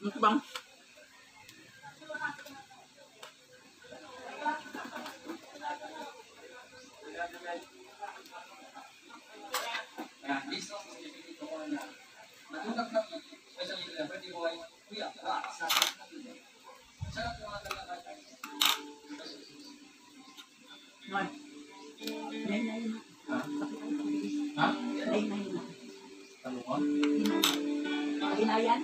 Ito bang? Ginayan.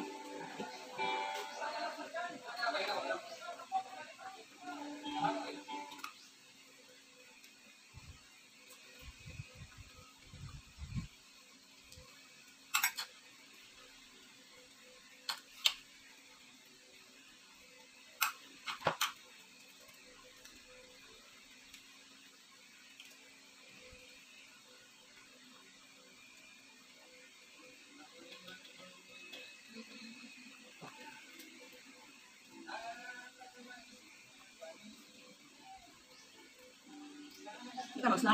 Kita mag-snack.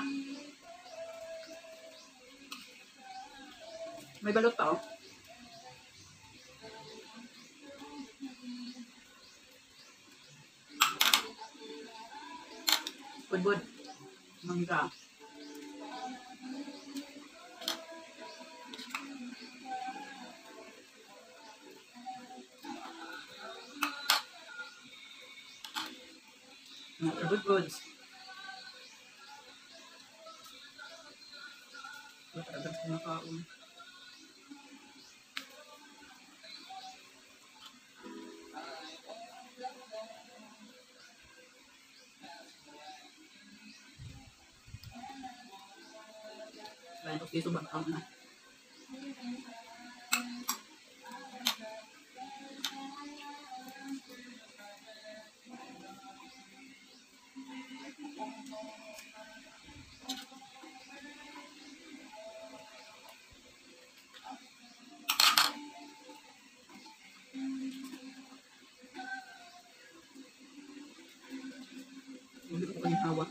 May balot pa, oh. Budbud. Mangga. Budbud. Agad kumakaon. Lain tos dito bakal na. Hindi ko kanyang hawak.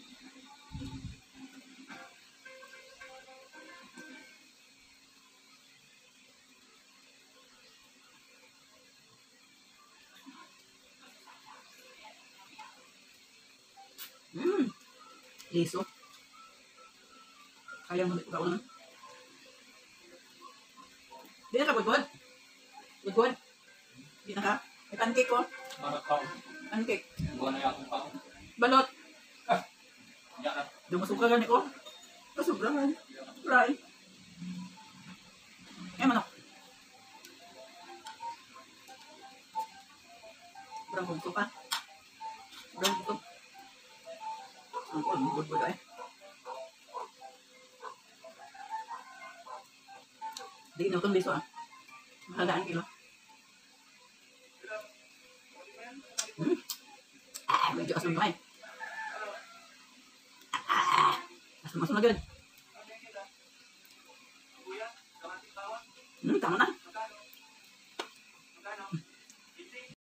Liso. Kaya mo dito gawin. Di na ka, Budbud? Budbud? Di na ka? May pancake ko. Pancake. Balot. Dumasok ka gani ko. Kasubrahan. Fry. Manok. Sobrang kungso ka. Sobrang kungso. Ang Budbud ay. Di na itong liso ah. Mahalagaan kilo. Medyo asam naman. Asam-asam na gano'n. Tama na.